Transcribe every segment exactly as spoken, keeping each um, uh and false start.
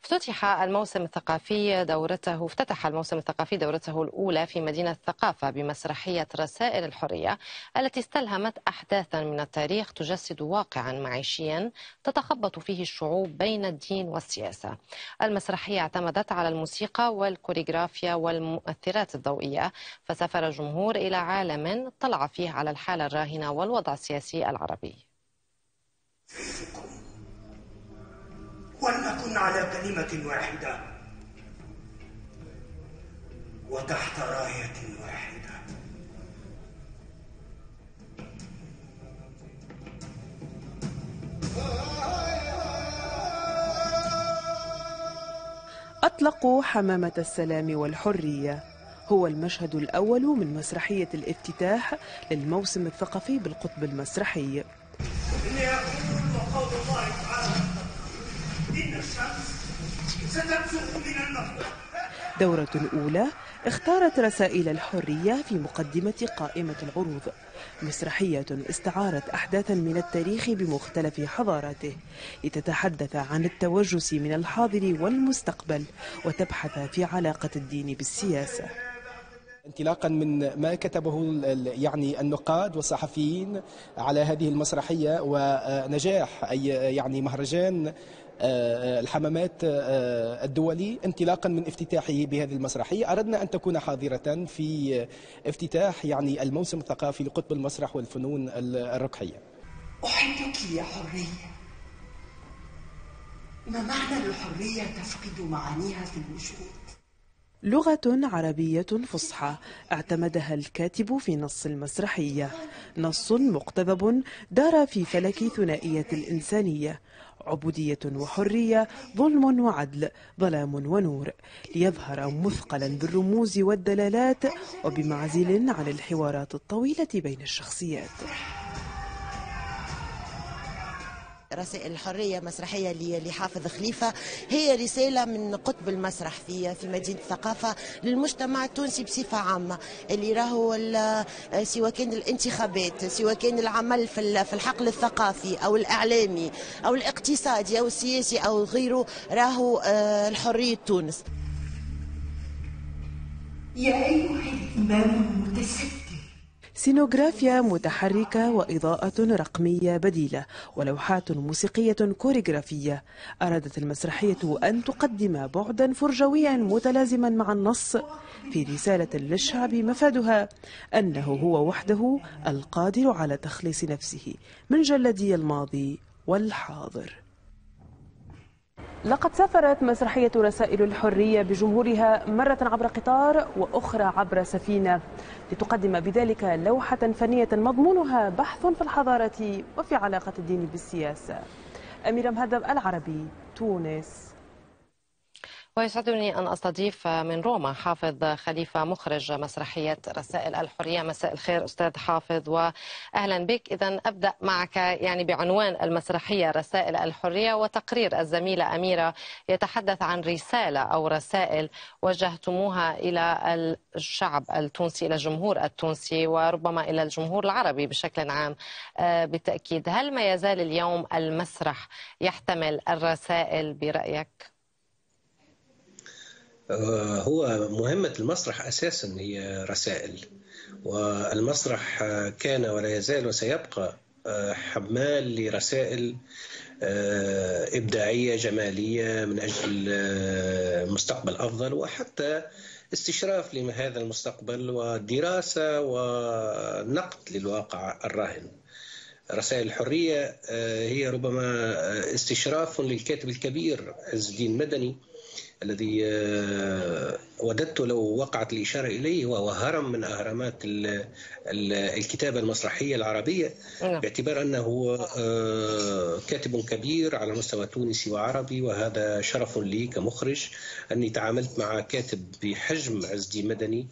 افتتح الموسم الثقافي دورته افتتح الموسم الثقافي دورته الأولى في مدينة الثقافة بمسرحية رسائل الحرية التي استلهمت أحداثا من التاريخ تجسد واقعا معيشيا تتخبط فيه الشعوب بين الدين والسياسة. المسرحية اعتمدت على الموسيقى والكوريغرافيا والمؤثرات الضوئية، فسافر الجمهور إلى عالم اطلع فيه على الحالة الراهنة والوضع السياسي العربي. ولنكن على كلمة واحدة وتحت راية واحدة. أطلقوا حمامة السلام والحرية هو المشهد الأول من مسرحية الافتتاح للموسم الثقافي بالقطب المسرحي. إني أقول قول الله تعالى: إن الشمس ستنزل من المغرب. دورة أولى اختارت رسائل الحرية في مقدمة قائمة العروض، مسرحية استعارت أحداثا من التاريخ بمختلف حضاراته لتتحدث عن التوجس من الحاضر والمستقبل وتبحث في علاقة الدين بالسياسة. انطلاقا من ما كتبه يعني النقاد والصحفيين على هذه المسرحية ونجاح أي يعني مهرجان الحمامات الدولي، انطلاقا من افتتاحه بهذه المسرحية أردنا أن تكون حاضرة في افتتاح يعني الموسم الثقافي لقطب المسرح والفنون الرقحية. أحبك يا حرية. ما معنى الحرية تفقد معانيها في الوجود؟ لغة عربية فصحى اعتمدها الكاتب في نص المسرحية، نص مقتضب دار في فلك ثنائية الإنسانية: عبودية وحرية، ظلم وعدل، ظلام ونور، ليظهر مثقلا بالرموز والدلالات وبمعزل عن الحوارات الطويلة بين الشخصيات. رسائل الحرية مسرحية لحافظ خليفة، هي رسالة من قطب المسرح في في مدينة الثقافة للمجتمع التونسي بصفة عامة، اللي راهو سواء كان الانتخابات، سواء كان العمل في في الحقل الثقافي أو الإعلامي أو الاقتصادي أو السياسي أو غيره، راهو الحرية تونس. يا أيها الإمام المتستر. سينوغرافيا متحركة وإضاءة رقمية بديلة ولوحات موسيقية كوريغرافية. أرادت المسرحية أن تقدم بعدا فرجويا متلازما مع النص في رسالة للشعب مفادها أنه هو وحده القادر على تخليص نفسه من جلدي الماضي والحاضر. لقد سافرت مسرحية رسائل الحرية بجمهورها مرة عبر قطار وأخرى عبر سفينة لتقدم بذلك لوحة فنية مضمونها بحث في الحضارة وفي علاقة الدين بالسياسة. أميرة مهذب، العربي، تونس. ويسعدني أن أستضيف من روما حافظ خليفة مخرج مسرحية رسائل الحرية. مساء الخير أستاذ حافظ وأهلا بك. إذا أبدأ معك يعني بعنوان المسرحية رسائل الحرية، وتقرير الزميلة أميرة يتحدث عن رسالة أو رسائل وجهتموها إلى الشعب التونسي، إلى الجمهور التونسي وربما إلى الجمهور العربي بشكل عام. بالتأكيد، هل ما يزال اليوم المسرح يحتمل الرسائل برأيك؟ هو مهمة المسرح أساسا هي رسائل، والمسرح كان ولا يزال وسيبقى حمال لرسائل إبداعية جمالية من أجل مستقبل أفضل، وحتى استشراف لهذا المستقبل ودراسة ونقد للواقع الراهن. رسائل الحرية هي ربما استشراف للكاتب الكبير عز الدين مدني، الذي وددت لو وقعت الإشارة إليه، وهو هرم من أهرامات الكتابة المسرحية العربية، باعتبار أنه كاتب كبير على مستوى تونسي وعربي، وهذا شرف لي كمخرج أني تعاملت مع كاتب بحجم عز الدين مدني.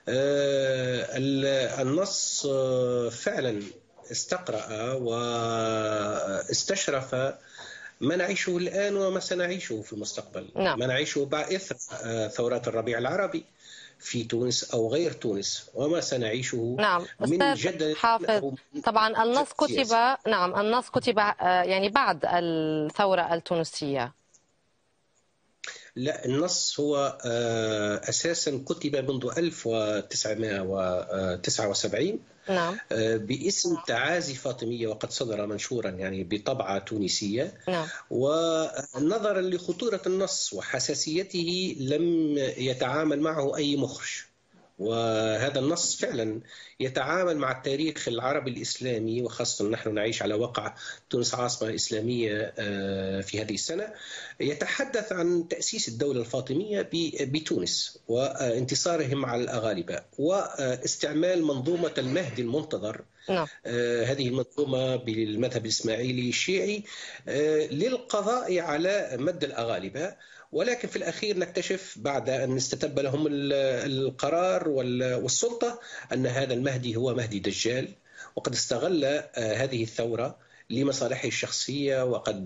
النص فعلا استقرأ واستشرف ما نعيشه الآن وما سنعيشه في المستقبل. نعم. ما نعيشه بعد إثر ثورات الربيع العربي في تونس أو غير تونس، وما سنعيشه نعم. من جدل حافظ، طبعا النص كتب نعم النص كتب يعني بعد الثورة التونسية. لا، النص هو أساسا كتب منذ ألف وتسعمائة وتسعة وسبعين نعم. باسم تعازي فاطمية، وقد صدر منشورا يعني بطبعة تونسية. نعم. ونظرا لخطورة النص وحساسيته لم يتعامل معه أي مخرج، وهذا النص فعلا يتعامل مع التاريخ العربي الإسلامي، وخاصة نحن نعيش على وقع تونس عاصمة إسلامية في هذه السنة. يتحدث عن تأسيس الدولة الفاطمية بتونس وانتصارهم على الأغالبة واستعمال منظومة المهدي المنتظر. نعم. هذه المنظومة بالمذهب الإسماعيلي الشيعي للقضاء على مد الأغالبة، ولكن في الأخير نكتشف بعد أن استتب لهم القرار والسلطة أن هذا المهدي هو مهدي دجال، وقد استغل هذه الثورة لمصالحه الشخصية، وقد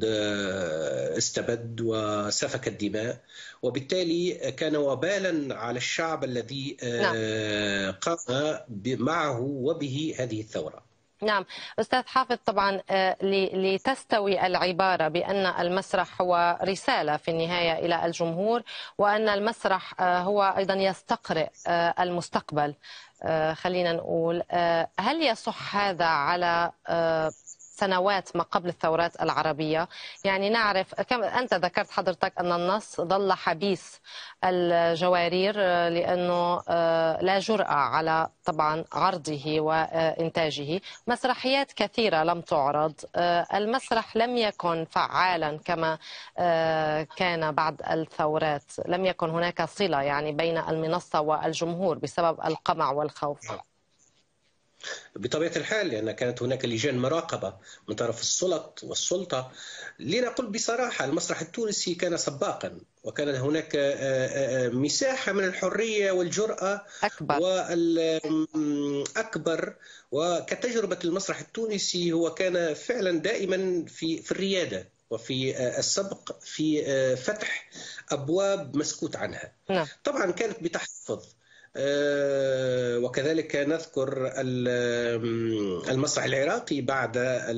استبد وسفك الدماء، وبالتالي كان وبالا على الشعب الذي قام معه وبه هذه الثورة. نعم أستاذ حافظ، طبعا لتستوي العبارة بأن المسرح هو رسالة في النهاية إلى الجمهور، وأن المسرح هو أيضا يستقرئ المستقبل، خلينا نقول، هل يصح هذا على سنوات ما قبل الثورات العربية؟ يعني نعرف كما أنت ذكرت حضرتك أن النص ظل حبيس الجوارير لأنه لا جرأة على طبعا عرضه وإنتاجه. مسرحيات كثيرة لم تعرض، المسرح لم يكن فعالا كما كان بعد الثورات، لم يكن هناك صلة يعني بين المنصة والجمهور بسبب القمع والخوف. بطبيعة الحال، لأن كانت هناك لجان مراقبة من طرف السلط والسلطة. لنقول بصراحة المسرح التونسي كان سباقا، وكان هناك مساحة من الحرية والجرأة أكبر وأكبر. وكتجربة المسرح التونسي هو كان فعلا دائما في في الريادة وفي السبق في فتح أبواب مسكوت عنها. نعم. طبعا كانت بتحفظ، وكذلك نذكر المسرح العراقي بعد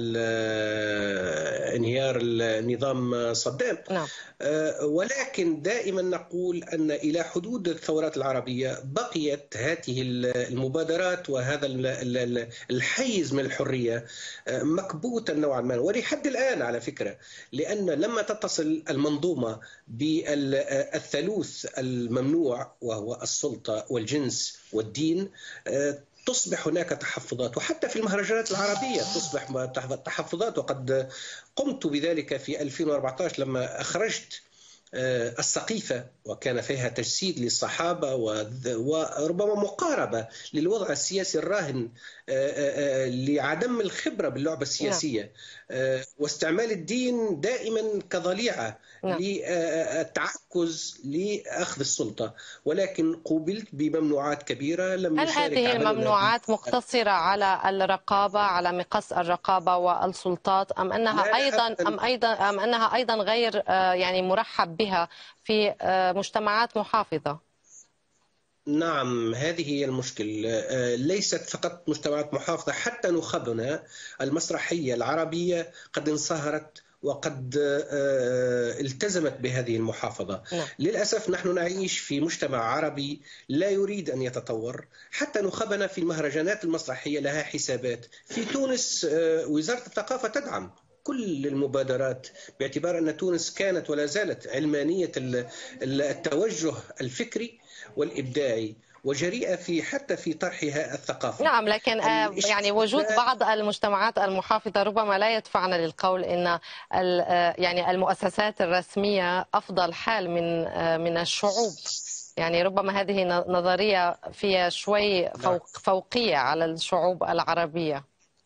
انهيار النظام صدام. نعم. ولكن دائما نقول أن إلى حدود الثورات العربية بقيت هذه المبادرات وهذا الحيز من الحرية مكبوتا نوعا ما، ولحد الآن على فكرة، لأن لما تتصل المنظومة بالثالوث الممنوع وهو السلطة والجنس والدين تصبح هناك تحفظات، وحتى في المهرجانات العربية تصبح تحفظات. وقد قمت بذلك في ألفين وأربعة عشر لما أخرجت السقيفة، وكان فيها تجسيد للصحابة وربما مقاربة للوضع السياسي الراهن لعدم الخبرة باللعبة السياسية، واستعمال الدين دائما كضليعة للتعكز لأخذ السلطة. ولكن قوبلت بممنوعات كبيرة لم هل هذه الممنوعات مقتصرة على الرقابة، على مقص الرقابة والسلطات، أم أنها أيضا أم أيضا أم أنها أيضا غير يعني مرحب بها في مجتمعات محافظة؟ نعم، هذه هي المشكلة. ليست فقط مجتمعات محافظة، حتى نخبنا المسرحية العربية قد انصهرت وقد التزمت بهذه المحافظة. نعم. للأسف نحن نعيش في مجتمع عربي لا يريد أن يتطور. حتى نخبنا في المهرجانات المسرحية لها حسابات. في تونس وزارة الثقافة تدعم كل المبادرات باعتبار أن تونس كانت ولا زالت علمانية التوجه الفكري والإبداعي، وجريئة في حتى في طرحها الثقافي. نعم، لكن يعني وجود بعض المجتمعات المحافظة ربما لا يدفعنا للقول إن يعني المؤسسات الرسمية أفضل حال من من الشعوب. يعني ربما هذه نظرية فيها شوي فوق فوقية على الشعوب العربية.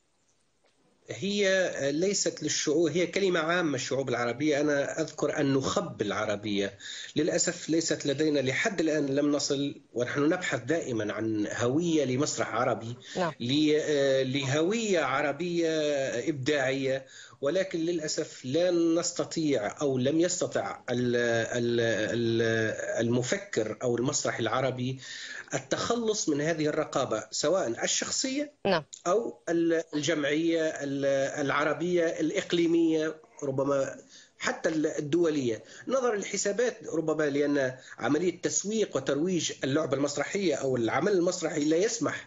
هي ليست للشعوب، هي كلمة عامة الشعوب العربية. أنا أذكر النخب العربية للأسف ليست لدينا لحد الآن، لم نصل، ونحن نبحث دائما عن هوية لمسرح عربي. نعم. لهوية عربية إبداعية، ولكن للأسف لا نستطيع أو لم يستطع المفكر أو المسرح العربي التخلص من هذه الرقابة، سواء الشخصية نعم. أو الجمعية العربية الإقليمية. ربما حتى الدولية، نظرا للحسابات ربما لأن عملية تسويق وترويج اللعبة المسرحية أو العمل المسرحي لا يسمح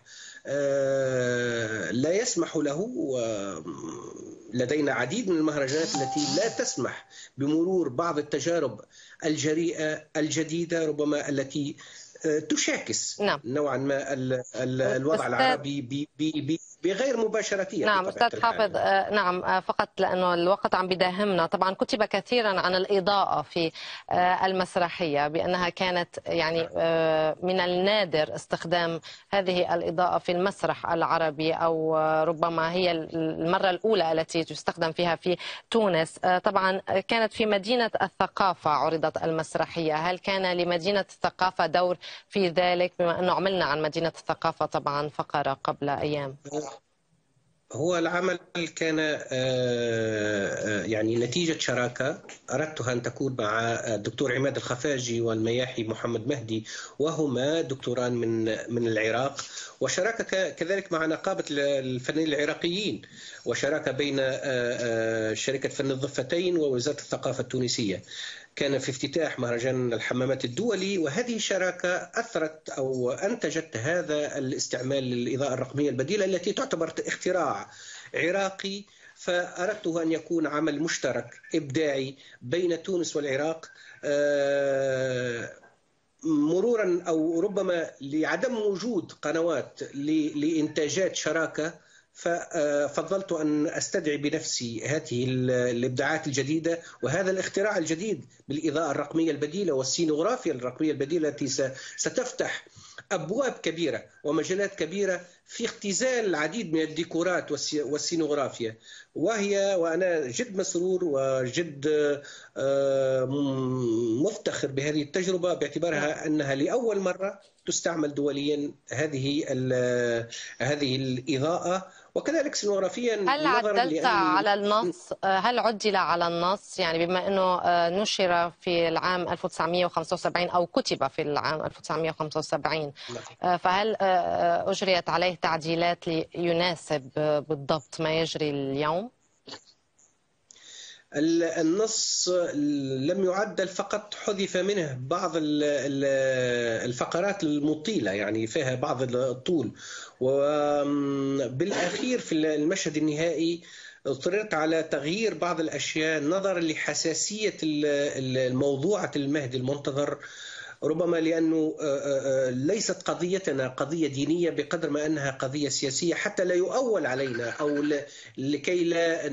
لا يسمح له. لدينا عديد من المهرجانات التي لا تسمح بمرور بعض التجارب الجريئة الجديدة ربما التي تشاكس نعم. نوعا ما الوضع العربي بغير مباشرتها. نعم أستاذ حافظ، نعم فقط لأنه الوقت عم بداهمنا. طبعا كتب كثيرا عن الإضاءة في المسرحية بأنها كانت يعني من النادر استخدام هذه الإضاءة في المسرح العربي، أو ربما هي المرة الأولى التي تستخدم فيها في تونس. طبعا كانت في مدينة الثقافة عرضت المسرحية، هل كان لمدينة الثقافة دور في ذلك، بما أنه عملنا عن مدينة الثقافة طبعا فقرة قبل أيام؟ هو العمل كان يعني نتيجة شراكة أردتها أن تكون مع الدكتور عماد الخفاجي والمياحي محمد مهدي، وهما دكتوران من من العراق، وشراكة كذلك مع نقابة الفنانين العراقيين، وشراكة بين شركة فن الضفتين ووزارة الثقافة التونسية. كان في افتتاح مهرجان الحمامات الدولي، وهذه الشراكة أثرت أو أنتجت هذا الاستعمال للإضاءة الرقمية البديلة التي تعتبر اختراع عراقي. فأردت أن يكون عمل مشترك إبداعي بين تونس والعراق، مرورا أو ربما لعدم وجود قنوات لإنتاجات شراكة، ففضلت أن أستدعي بنفسي هذه الإبداعات الجديدة وهذا الاختراع الجديد بالإضاءة الرقمية البديلة والسينوغرافيا الرقمية البديلة التي ستفتح أبواب كبيرة ومجالات كبيرة في اختزال العديد من الديكورات والسينوغرافيا. وهي وأنا جد مسرور وجد مفتخر بهذه التجربة باعتبارها أنها لأول مرة تستعمل دوليا هذه هذه الإضاءة، وكذلك سينوغرافيا. هل عدلت على النص؟ هل عدل على النص؟ يعني بما أنه نشر في العام ألف وتسعمئة وخمسة وسبعين أو كتب في العام ألف وتسعمئة وخمسة وسبعين، فهل أجريت عليه تعديلات ليناسب بالضبط ما يجري اليوم؟ النص لم يعدل، فقط حذف منه بعض الفقرات المطيلة، يعني فيها بعض الطول. وبالأخير في المشهد النهائي اضطررت على تغيير بعض الأشياء نظرا لحساسية الموضوعة المهدي المنتظر، ربما لأنه ليست قضيتنا قضية دينية بقدر ما أنها قضية سياسية، حتى لا يؤول علينا أو لكي لا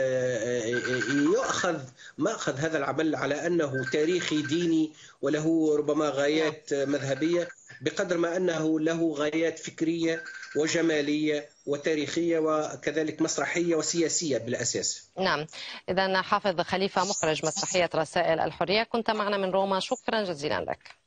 يؤخذ مأخذ هذا العمل على أنه تاريخي ديني وله ربما غايات مذهبية، بقدر ما أنه له غايات فكرية وجمالية وتاريخية وكذلك مسرحية وسياسية بالأساس. نعم، إذن حافظ خليفة مخرج مسرحية رسائل الحرية كنت معنا من روما، شكرا جزيلا لك.